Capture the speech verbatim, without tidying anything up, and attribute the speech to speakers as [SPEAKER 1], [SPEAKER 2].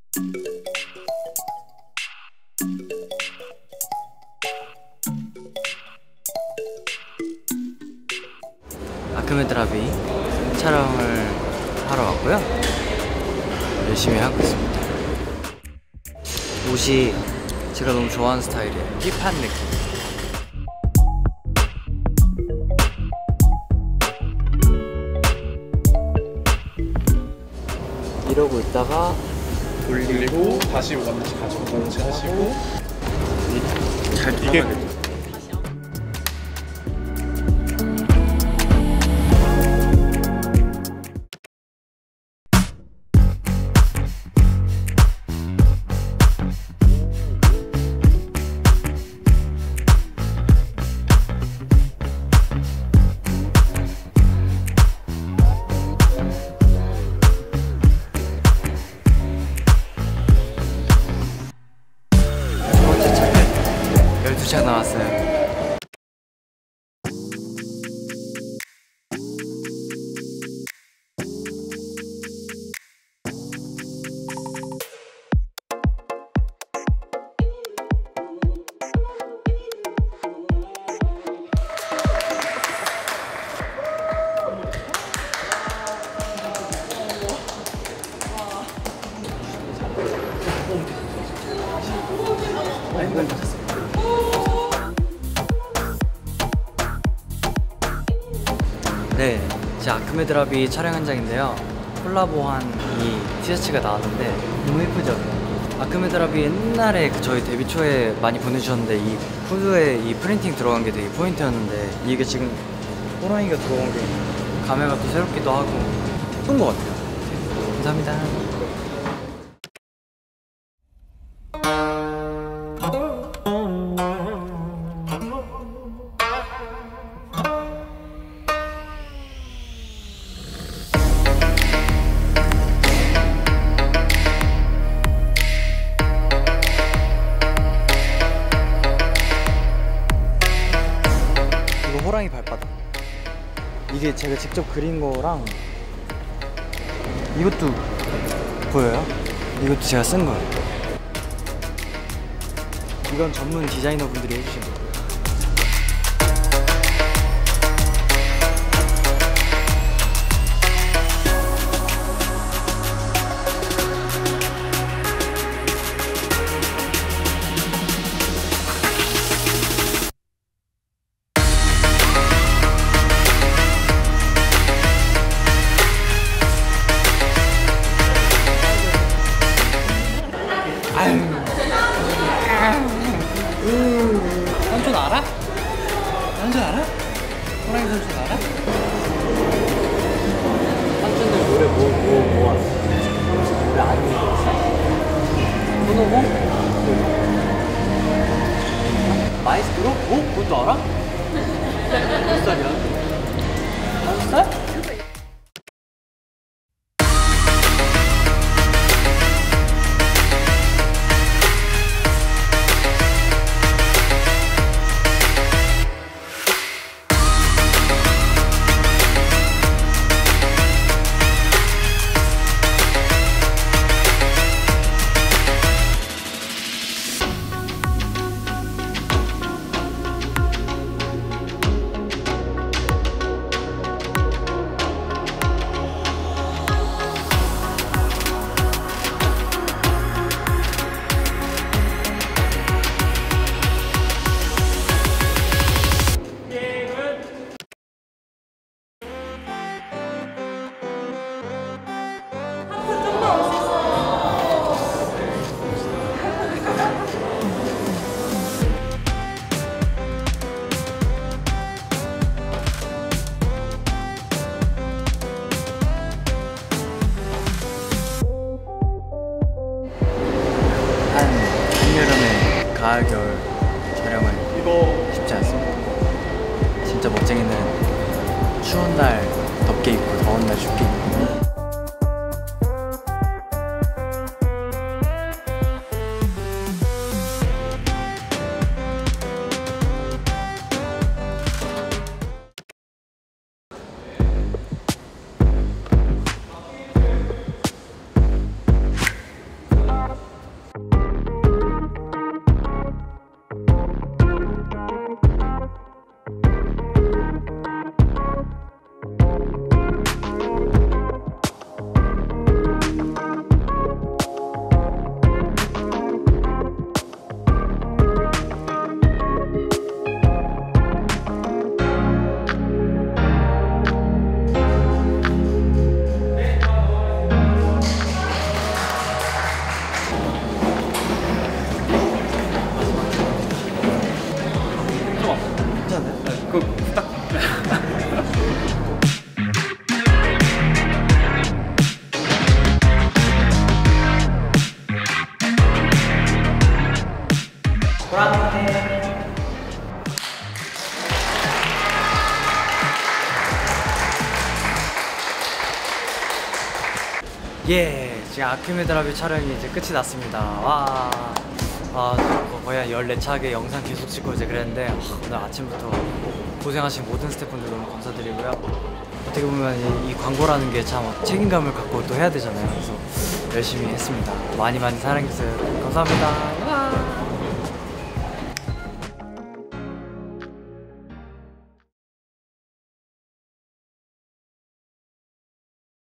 [SPEAKER 1] 아크메드라비 촬영을 하러 왔고요. 열심히 하고 있습니다. 옷이 제가 너무 좋아하는 스타일이에요. 힙한 느낌. 이러고 있다가
[SPEAKER 2] 돌리고 다시 원위치 가지고 원위치 하시고
[SPEAKER 1] 잘
[SPEAKER 2] 이게
[SPEAKER 1] 열두 장 나왔어요. 네, 제 아크메드라비 촬영 현장인데요. 콜라보한 이 티셔츠가 나왔는데 너무 예쁘죠? 아크메드라비 옛날에 그 저희 데뷔 초에 많이 보내주셨는데 이 후드에 이 프린팅 들어간 게 되게 포인트였는데 이게 지금 호랑이가 들어간 게 감회가 또 새롭기도 하고 예쁜 것 같아요. 감사합니다. 호랑이 발바닥, 이게 제가 직접 그린 거랑 이것도 보여요? 이것도 제가 쓴 거예요. 이건 전문 디자이너 분들이 해주신 거예요. 삼촌 알아? 삼촌 알아? 호랑이 삼촌 알아? 삼촌들 노래 뭐, 뭐, 뭐 하는 노래 아는 거 있어? 손오공? 마이스트로? 어? 그것도 알아? 몇 살이야? 다섯 살? 한여름에 가을 겨울 촬영은 이거 쉽지 않습니다. 진짜 멋쟁이는 추운 날 덥게 입고 더운 날 춥게 입고 예, 지금 아크메드라비 촬영이 이제 끝이 났습니다. 와, 아, 저 거의 한 열네 차게 영상 계속 찍고 이제 그랬는데 아, 오늘 아침부터 고생하신 모든 스태프분들 너무 감사드리고요. 어떻게 보면 이, 이 광고라는 게 참 책임감을 갖고 또 해야 되잖아요. 그래서 열심히 했습니다. 많이 많이 사랑해주세요. 감사합니다.